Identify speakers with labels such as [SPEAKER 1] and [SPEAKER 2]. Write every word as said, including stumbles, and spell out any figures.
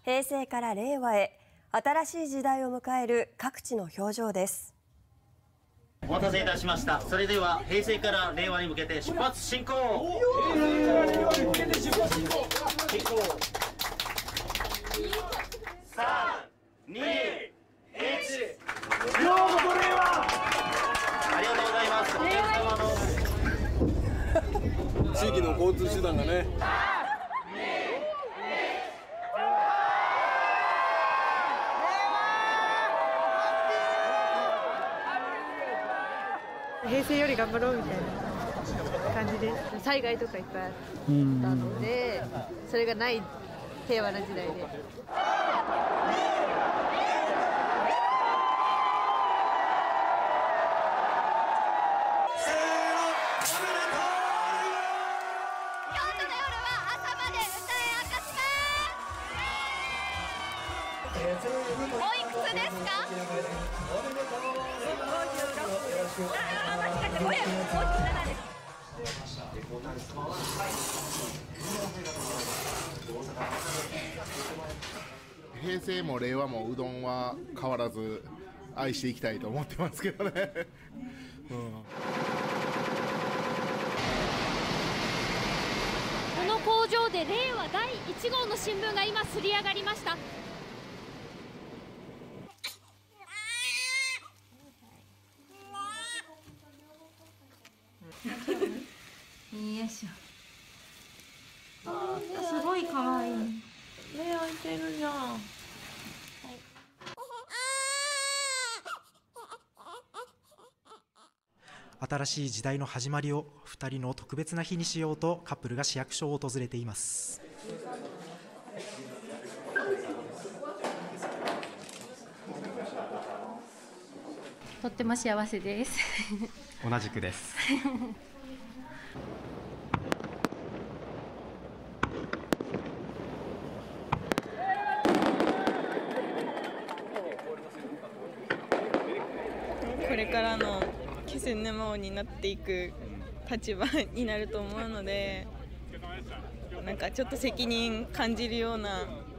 [SPEAKER 1] 平成から令和へ、新しい時代を迎える各地の表情です。
[SPEAKER 2] お待たせいたしました。それでは平成から令和に向けて出発進行。
[SPEAKER 3] 平成から令和に向けて出発進行。
[SPEAKER 2] 進行。さん、に、いち。
[SPEAKER 3] ようこそ令和。
[SPEAKER 2] ありがとうございます。お客様の
[SPEAKER 4] 地域の交通手段がね。
[SPEAKER 5] 平成より頑張ろうみたいな感じで、災害とかいっぱいあったので、それがない平和な時代で。
[SPEAKER 6] おいくつですか？あ、間違えた。ごえん。
[SPEAKER 7] 平成も令和もうどんは変わらず愛していきたいと思ってますけどね。うん、
[SPEAKER 8] この工場で令和だいいち号の新聞が今刷り上がりました。
[SPEAKER 5] よいしょ。あー、すごい可愛い。目開いてるじゃん。はい、
[SPEAKER 9] 新しい時代の始まりをふたりの特別な日にしようとカップルが市役所を訪れています。
[SPEAKER 8] とっても幸せです。
[SPEAKER 10] 同じくです。
[SPEAKER 11] これからの気仙沼王になっていく立場になると思うので、なんかちょっと責任感じるような